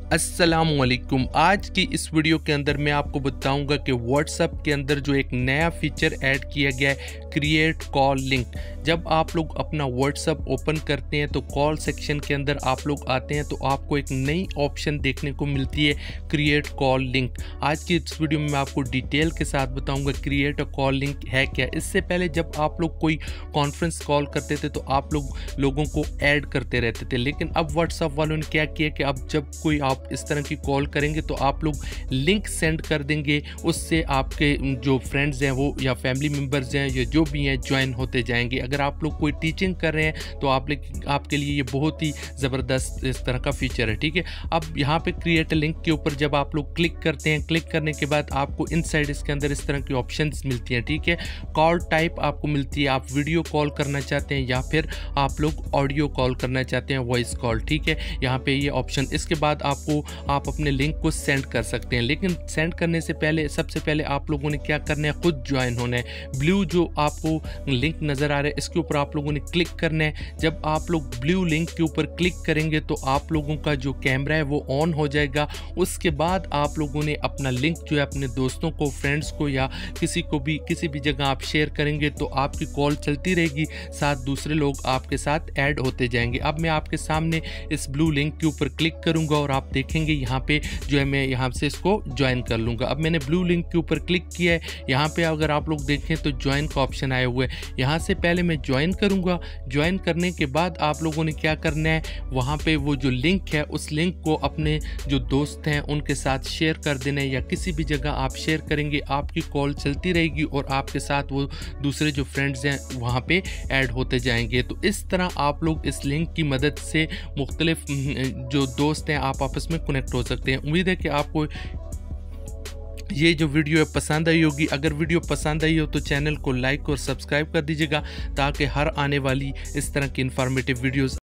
अस्सलामुअलैकुम। आज की इस वीडियो के अंदर मैं आपको बताऊंगा कि व्हाट्सएप के अंदर जो एक नया फीचर ऐड किया गया है, क्रिएट कॉल लिंक। जब आप लोग अपना व्हाट्सएप ओपन करते हैं तो कॉल सेक्शन के अंदर आप लोग आते हैं तो आपको एक नई ऑप्शन देखने को मिलती है, क्रिएट कॉल लिंक। आज की इस वीडियो में मैं आपको डिटेल के साथ बताऊंगा क्रिएट कॉल लिंक है क्या। इससे पहले जब आप लोग कोई कॉन्फ्रेंस कॉल करते थे तो आप लोगों को ऐड करते रहते थे, लेकिन अब व्हाट्सएप वालों ने क्या किया कि अब जब कोई आप इस तरह की कॉल करेंगे तो आप लोग लिंक सेंड कर देंगे, उससे आपके जो फ्रेंड्स हैं वो या फैमिली मेम्बर्स हैं या जो भी हैं ज्वाइन होते जाएंगे। अगर आप लोग कोई टीचिंग कर रहे हैं तो आपके लिए ये बहुत ही ज़बरदस्त इस तरह का फीचर है। ठीक है, अब यहाँ पे क्रिएट लिंक के ऊपर जब आप लोग क्लिक करते हैं, क्लिक करने के बाद आपको इनसाइड इसके अंदर इस तरह की ऑप्शंस मिलती हैं। ठीक है, कॉल टाइप आपको मिलती है, आप वीडियो कॉल करना चाहते हैं या फिर आप लोग ऑडियो कॉल करना चाहते हैं, वॉइस कॉल। ठीक है, यहाँ पे ये ऑप्शन, इसके बाद आप अपने लिंक को सेंड कर सकते हैं, लेकिन सेंड करने से पहले सबसे पहले आप लोगों ने क्या करना है, खुद ज्वाइन होना है। ब्लू जो आपको लिंक नज़र आ रहा है इसके ऊपर आप लोगों ने क्लिक करना है। जब आप लोग ब्लू लिंक के ऊपर क्लिक करेंगे तो आप लोगों का जो कैमरा है वो ऑन हो जाएगा। उसके बाद आप लोगों ने अपना लिंक जो है अपने दोस्तों को, फ्रेंड्स को या किसी भी जगह आप शेयर करेंगे तो आपकी कॉल चलती रहेगी, साथ दूसरे लोग आपके साथ ऐड होते जाएंगे। अब मैं आपके सामने इस ब्लू लिंक के ऊपर क्लिक करूंगा और आप देखेंगे यहाँ पे जो है मैं यहाँ से इसको ज्वाइन कर लूँगा। अब मैंने ब्लू लिंक के ऊपर क्लिक किया है, यहाँ पे अगर आप लोग देखें तो ज्वाइन का ऑप्शन आया हुआ है। यहाँ से पहले मैं ज्वाइन करूँगा। ज्वाइन करने के बाद आप लोगों ने क्या करना है, वहाँ पे वो जो लिंक है उस लिंक को अपने जो दोस्त हैं उनके साथ शेयर कर देना है, या किसी भी जगह आप शेयर करेंगे आपकी कॉल चलती रहेगी और आपके साथ वो दूसरे जो फ्रेंड्स हैं वहाँ पे ऐड होते जाएंगे। तो इस तरह आप लोग इस लिंक की मदद से मुख्तलिफ जो दोस्त हैं आप आपस में कनेक्ट हो सकते हैं। उम्मीद है कि आपको ये जो वीडियो है पसंद आई होगी। अगर वीडियो पसंद आई हो तो चैनल को लाइक और सब्सक्राइब कर दीजिएगा ताकि हर आने वाली इस तरह की इंफॉर्मेटिव वीडियोस